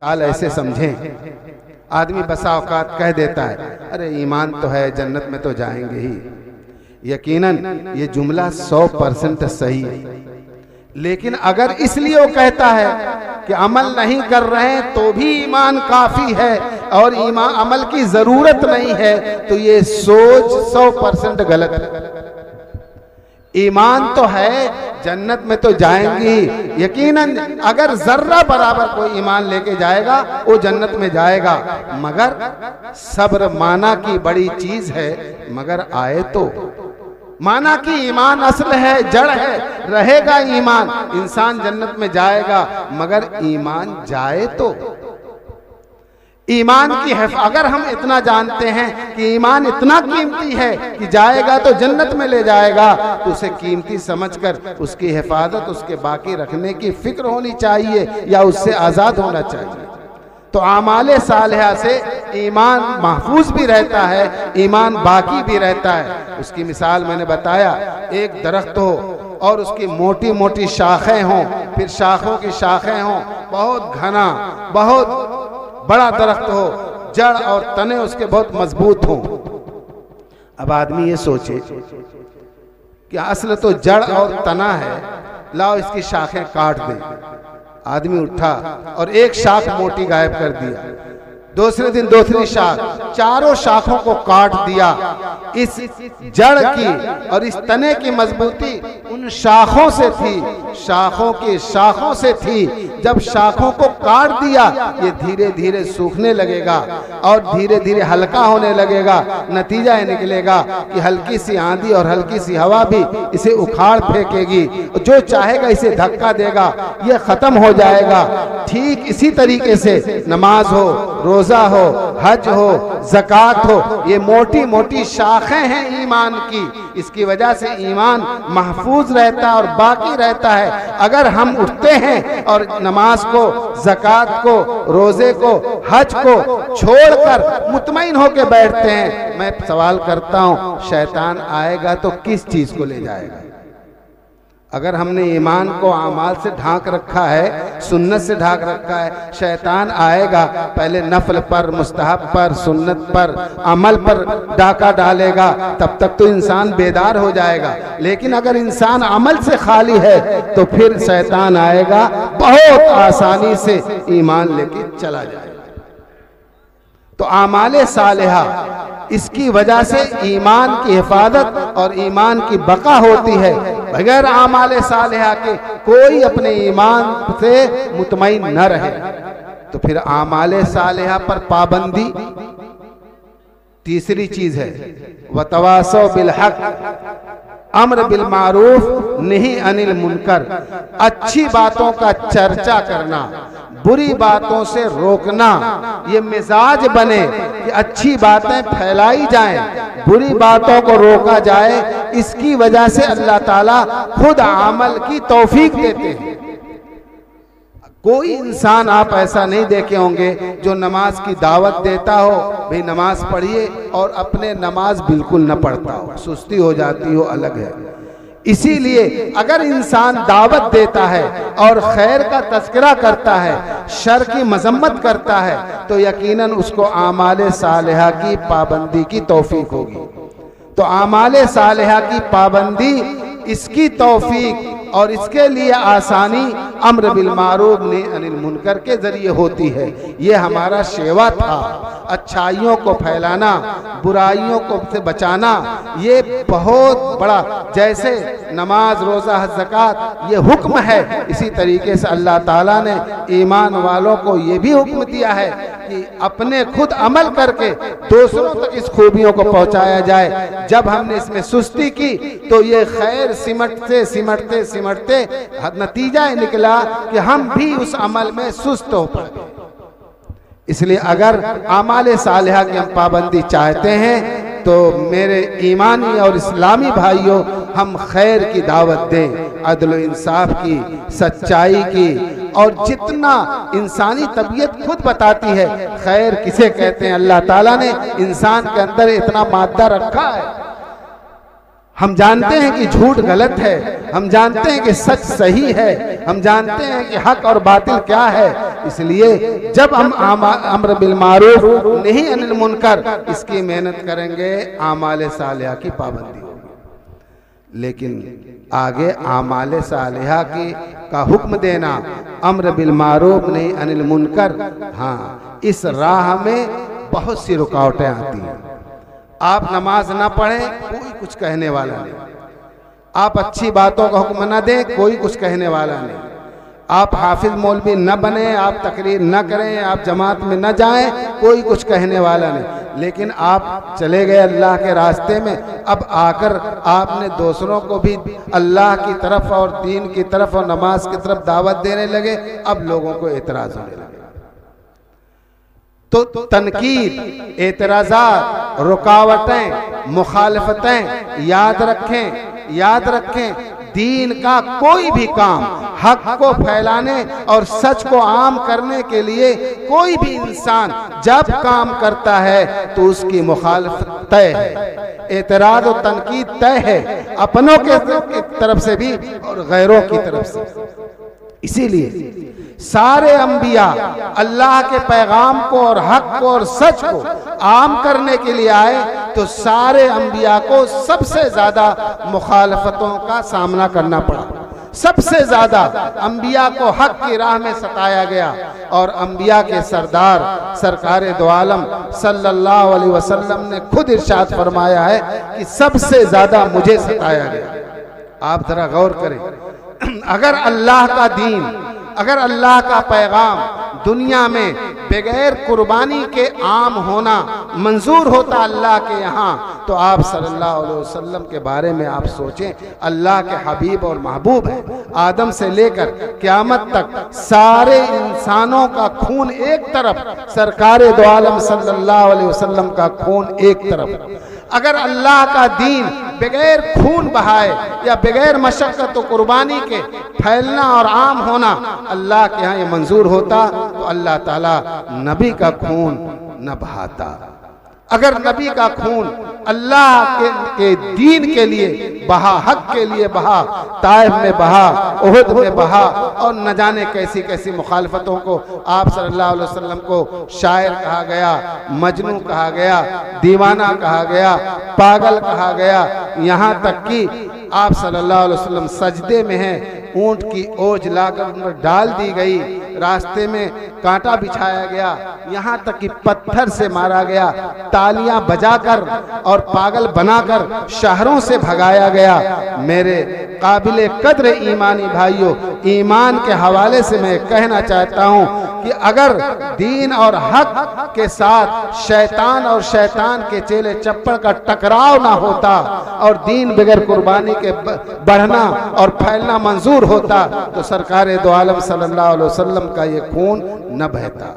हाल ऐसे समझें। आदमी बसा औकात कह देता है अरे ईमान तो है, जन्नत में तो जाएंगे ही। यकीनन ये जुमला 100% सही है, लेकिन अगर इसलिए वो कहता है कि अमल नहीं कर रहे हैं तो भी ईमान काफी है और ईमान अमल की जरूरत नहीं है, तो ये सोच 100% गलत है। ईमान तो है, जन्नत में तो जाएंगे, यकीनन अगर जर्रा बराबर कोई ईमान लेके जाएगा वो जन्नत में जाएगा। मगर सब्र माना की बड़ी चीज है, मगर आए तो माना कि ईमान असल है, जड़ है, रहेगा ईमान, इंसान जन्नत में जाएगा, मगर ईमान जाए तो ईमान की अगर हम इतना जानते हैं कि ईमान इतना कीमती है कि जाएगा तो जन्नत में ले जाएगा, तो उसे कीमती समझकर उसकी हिफाजत, उसके बाकी रखने की फिक्र होनी चाहिए या उससे आज़ाद होना चाहिए। तो आमाले सालिहा से ईमान महफूज भी रहता है, ईमान बाकी भी रहता है। उसकी मिसाल मैंने बताया, एक दरख्त हो और उसकी मोटी मोटी शाखें हों, फिर शाखों की शाखें हों, बहुत घना, बहुत बड़ा दरख्त हो, जड़ और तने उसके बहुत मजबूत हों। अब आदमी ये सोचे कि असल तो जड़ और तना है, लाओ इसकी शाखें काट दें। आदमी उठा और एक शाख मोटी गायब कर दिया, दूसरे दिन दूसरी शाख, चारों शाखों को काट दिया। इस जड़ की और इस तने की मजबूती उन शाखों से थी, शाखों की शाखों से थी। जब शाखों को काट दिया, ये धीरे धीरे सूखने लगेगा और धीरे धीरे हल्का होने लगेगा। नतीजा ये निकलेगा कि हल्की सी आंधी और हल्की सी हवा भी इसे उखाड़ फेंकेगी, जो चाहेगा इसे धक्का देगा, ये खत्म हो जाएगा। ठीक इसी तरीके से नमाज हो, रोजा हो, हज हो, ज़कात हो, ये मोटी मोटी शाखें हैं ईमान की। इसकी वजह से ईमान महफूज रहता है और बाकी रहता है। अगर हम उठते हैं और नमाज को, ज़कात को, रोजे को, हज को छोड़कर मुतमईन होकर बैठते हैं, मैं सवाल करता हूं शैतान आएगा तो किस चीज को ले जाएगा? अगर हमने ईमान को आमाल से ढांक रखा है, सुन्नत से ढांक रखा है, शैतान आएगा पहले नफल पर, मुस्तहब पर, सुन्नत पर, अमल पर डाका डालेगा, तब तक तो इंसान बेदार हो जाएगा। लेकिन अगर इंसान अमल से खाली है तो फिर शैतान आएगा, बहुत आसानी से ईमान लेके चला जाएगा। तो आमाले सालिहा, इसकी वजह से ईमान की हिफाजत और ईमान की बका होती है। बगैर आमाले सालिहा के कोई अपने ईमान से मुतमईन न रहे। तो फिर आमाले सालिहा पर पाबंदी तीसरी चीज है। वतवासो बिल हक, अम्र बिल मारूफ, नहीं अनिल मुनकर। अच्छी बातों का चर्चा करना, बुरी बातों से रोकना, ये मिजाज बने कि अच्छी बातें फैलाई जाएं, बुरी बातों को रोका जाए। इसकी वजह से अल्लाह ताला खुद अमल की तौफीक देते हैं। कोई इंसान आप ऐसा नहीं देखे होंगे जो नमाज की दावत देता हो, भाई नमाज पढ़िए, और अपने नमाज बिल्कुल न पढ़ता हो, सुस्ती हो जाती हो, अलग है। इसीलिए अगर इंसान दावत देता है और खैर का तज़किरा करता है, शर की मजम्मत करता है, तो यकीनन उसको आमाले सालिहा की पाबंदी की तौफीक होगी। तो आमाले सालिहा की पाबंदी, इसकी तौफीक और इसके लिए आसानी अम्र बिल मारूफ ने अनिल मुनकर के जरिए होती है। ये हमारा शेवा था, अच्छाइयों को फैलाना, बुराइयों को से बचाना, ये बहुत बड़ा, जैसे नमाज, रोज़ा, हज, ज़कात ये हुक्म है, इसी तरीके से अल्लाह ताला ने ईमान वालों को ये भी हुक्म दिया है कि अपने खुद अमल करके दूसरों तक इस खूबियों को पहुंचाया जाए। जब हमने इसमें सुस्ती की तो ये खैर सिमटते सिमटते सिमटते नतीजा निकला कि हम भी उस अमल में सुस्त हो पड़े। इसलिए अगर आमाले सालिहा की हम पाबंदी चाहते हैं तो मेरे ईमानी और इस्लामी भाइयों, हम खैर की दावत दें, अदल इंसाफ की, सच्चाई की, और जितना इंसानी तबीयत खुद बताती है खैर किसे कहते हैं। अल्लाह ताला ने इंसान के अंदर इतना मादा रखा है, हम जानते हैं कि झूठ गलत है, हम जानते हैं कि सच सही है, हम जानते हैं कि हक और बातिल क्या है। इसलिए जब हम अम्र बिल मारूफ नहीं अनिल मुनकर इसकी मेहनत करेंगे, आमाले सालिहा की पाबंदी होगी। लेकिन आगे आमाले सालिहा की का हुक्म देना, अम्र बिल मारूफ नहीं अनिल मुनकर, हाँ, इस राह में बहुत सी रुकावटें आती हैं। आप नमाज ना पढ़ें, कोई कुछ कहने वाला नहीं। आप अच्छी बातों का हुक्म न दें, कोई कुछ कहने वाला नहीं। आप हाफिज मौलवी न बने, आप तकरीर न करें, आप जमात में न जाएं, कोई कुछ कहने वाला नहीं। लेकिन आप चले गए अल्लाह के रास्ते में, अब आकर आपने दूसरों को भी अल्लाह की तरफ और दीन की तरफ और नमाज की तरफ दावत देने लगे, अब लोगों को एतराज होने लगे। तो तनकीद, एतराज़ात, रुकावटें, मुखालफतें याद रखें, दीन का कोई भी काम हक को फैलाने और सच को आम करने के लिए कोई भी इंसान जब काम करता है तो उसकी मुखालफत तय है, एतराज और तनकीद तय है, अपनों के तरफ से भी और गैरों की तरफ से। इसीलिए सारे अंबिया अल्लाह के पैगाम को और हक को और सच को आम करने के लिए आए, तो सारे अंबिया को सबसे ज्यादा मुखालफतों का सामना करना पड़ा। सबसे ज्यादा अंबिया को हक की राह में सताया गया, और अंबिया के सरदार सरकार दो आलम सल्लल्लाहु अलैहि वसल्लम ने खुद इरशाद फरमाया है कि सबसे ज्यादा मुझे सताया गया। आप जरा गौर करें, अगर अल्लाह का दीन, अगर अल्लाह का पैगाम दुनिया में बगैर कुर्बानी के आम होना मंजूर होता अल्लाह के यहाँ, तो आप सल्लल्लाहु अलैहि वसल्लम के बारे में आप सोचें, अल्लाह के हबीब और महबूब हैं। आदम से लेकर क़यामत तक सारे इंसानों का खून एक तरफ, सरकार दो आलम सल्लल्लाहु अलैहि वसल्लम का खून एक तरफ। अगर अल्लाह का दीन बगैर खून बहाए या बगैर मशक्कत और कुर्बानी के फैलना और आम होना अल्लाह के यहाँ ये मंजूर होता, तो अल्लाह ताला नबी का खून न बहाता। अगर नबी का खून अल्लाह के दीन के लिए बहा, हक के लिए बहा, ताइफ में बहा, उहुद में बहा, और न जाने कैसी कैसी मुखालफतों को आप सल्लल्लाहु अलैहि वसल्लम को शायर कहा गया, मजनू कहा गया, दीवाना कहा गया, पागल कहा गया, यहाँ तक कि आप सल्लल्लाहु अलैहि वसल्लम सजदे में हैं, ऊंट की ओज लाकर उन पर डाल दी गई, रास्ते में कांटा बिछाया गया, यहाँ तक कि पत्थर से मारा गया, तालियां बजाकर और पागल बनाकर शहरों से भगाया गया। मेरे काबिले कद्र ईमानी भाइयों, ईमान के हवाले से मैं कहना चाहता हूँ कि अगर दीन और हक के साथ शैतान और शैतान के चेले चप्पड़ का टकराव ना होता और दीन बगैर कुर्बानी के बढ़ना और फैलना मंजूर होता, तो सरकार दो आलम सल्लल्लाहु अलैहि वसल्लम का ये खून न बहता।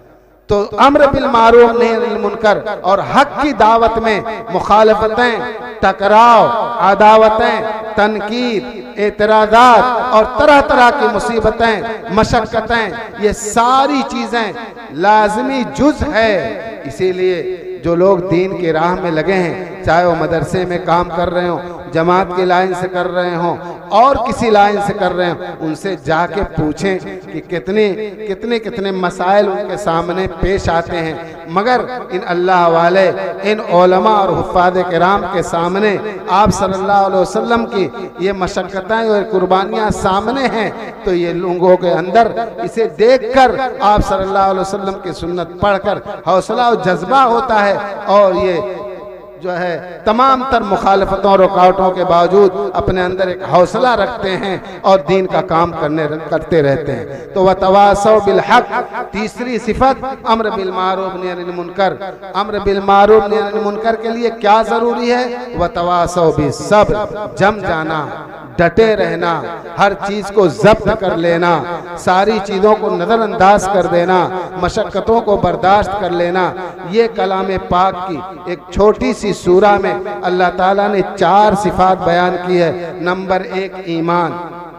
तो अम्र बिल मारूफ नही अनिल मुनकर और हक की दावत में मुखालफतें, टकराव, अदावतें, तनकीद, एतराज़ात और तरह तरह की मुसीबतें, मशक्क़तें, ये सारी चीज़ें लाजमी जुज़ है। इसीलिए जो लोग दीन की राह में लगे हैं, चाहे वो मदरसे में काम कर रहे हों, जमात की लाइन से कर रहे हों और किसी लाइन से कर रहे हों, उनसे जाके पूछें कि कितने मसाइल उनके सामने पेश आते हैं। मगर इन अल्लाह वाले, इन उलमा और हुफ़ाज़ किराम के सामने आप सल्लल्लाहु अलैहि वसल्लम की ये मशक्क़तें और कुर्बानियाँ सामने हैं, तो ये लोगों के अंदर इसे देखकर आप सल्लल्लाहु अलैहि वसल्लम की सुन्नत पढ़कर हौसला और जज्बा होता है, और ये जो है तमाम तर मुखालफतों और रुकावटों के बावजूद अपने अंदर एक हौसला रखते हैं और दीन का काम करते रहते हैं। तो वतवासौ बिल हक, तीसरी सिफत अम्र बिल मारूफ नही अनिल मुनकर। अम्र बिल मारूफ नही अनिल मुनकर के लिए क्या जरूरी है? वतवासौ बिस सब्र, जम जाना, डटे रहना, हर चीज को जब्त कर लेना, सारी चीजों को नजरअंदाज कर देना, मशक्कतों को बर्दाश्त कर लेना। ये कलाम पाक की एक छोटी सी सूरा में अल्लाह ताला ने 4 सिफात बयान की है। नंबर 1 ईमान,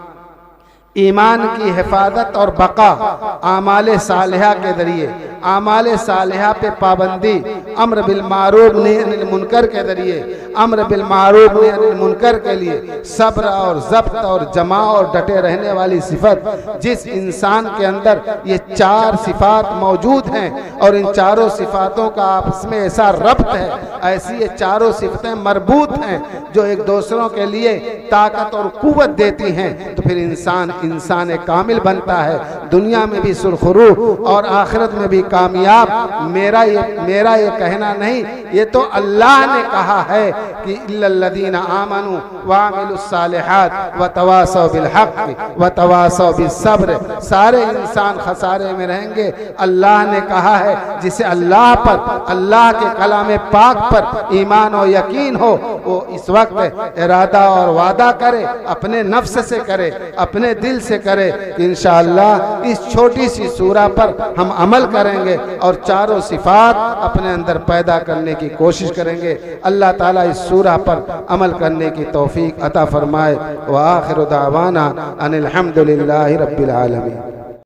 ईमान की हिफाजत और बका आमाले सालिहा के जरिए, आमाले सालिहा पे पाबंदी अम्र बिल मारूफ नही अनिल मुनकर के जरिए, अम्र बिल मारूफ नही अनिल मुनकर के लिए सब्र और ज़ब्त और जमा और डटे रहने वाली सिफत, जिस इंसान के अंदर ये चार सिफात मौजूद हैं और इन चारों सिफातों का आपस में ऐसा रब्त है, ऐसी ये चारों सिफतें मरबूत हैं जो एक दूसरों के लिए ताकत और कुव्वत देती हैं, तो फिर इंसान कामिल बनता है, दुनिया में भी सुरखरू और आखिरत में भी कामयाब। मेरा ये कहना नहीं, ये तो अल्लाह ने कहा है कि इल्लल्लज़ीना आमनू व अमिलुस सालिहात व तवासौ बिल हक़ व तवासौ बिस सब्र। सारे इंसान खसारे में रहेंगे। अल्लाह ने कहा है जिसे अल्लाह पर, अल्लाह के कलाम पाक पर ईमान और यकीन हो, वो इस वक्त इरादा और वादा करे, अपने नफ्स से करे, अपने दिल से करे कि इंशाअल्लाह इस छोटी सी सूरा पर हम अमल करेंगे और चारों सिफात अपने अंदर पैदा करने की कोशिश करेंगे। अल्लाह ताला इस सूरा पर अमल करने की तौफीक अता फरमाए। व आखिर दावाना अनिल हम्दुलिल्लाहि रब्बिल आलमीन।